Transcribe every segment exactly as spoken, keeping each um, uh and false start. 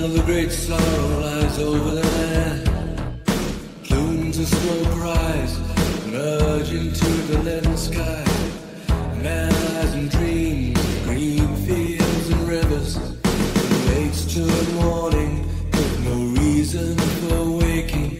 of a great sorrow lies over the land. Plumes of smoke rise, merge into the leaden sky. Man lies and dreams, green fields and rivers, and waits till morning with no reason for waking.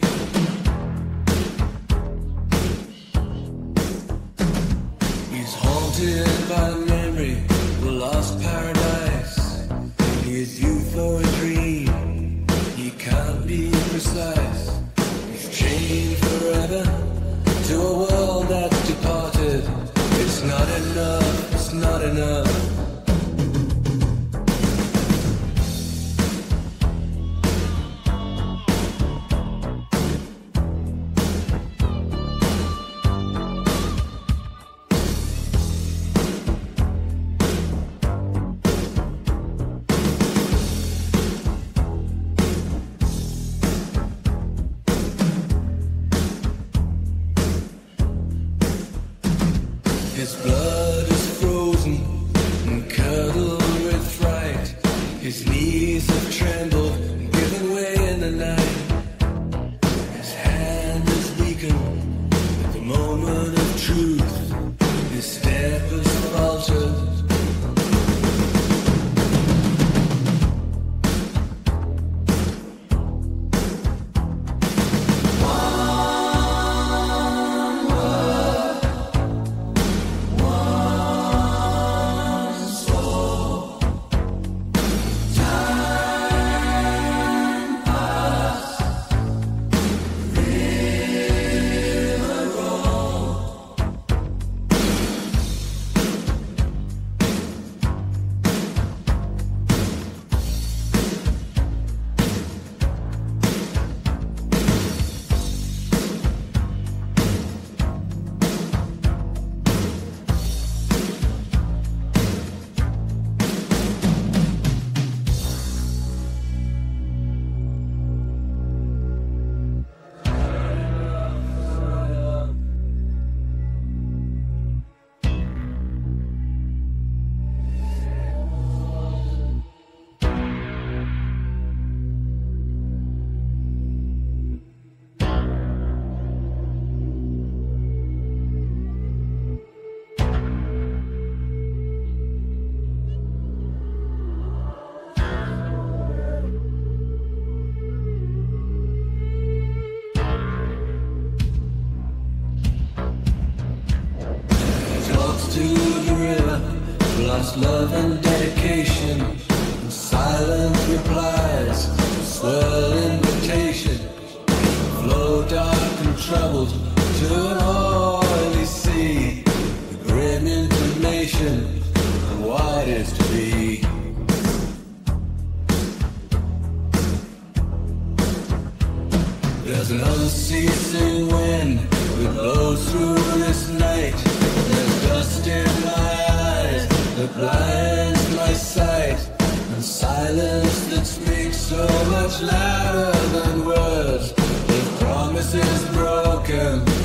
He's haunted by the memory of a lost paradise. His youth or a dream, he can't be precise. He's chained forever to a world that's departed. It's not enough, it's not enough. His blood is frozen and curdled with fright. His knees have trembled and given way in the night. His hand is weakened at the moment of truth. His step has faltered. To the river, lost love and dedication, and silent replies, swell invitation, flow dark and troubled to an oily sea, the grim intimation of what is to be. There's an unceasing wind that blows through this night. There's dust in my eyes that blinds my sight, and silence that speaks so much louder than words. The promise is broken.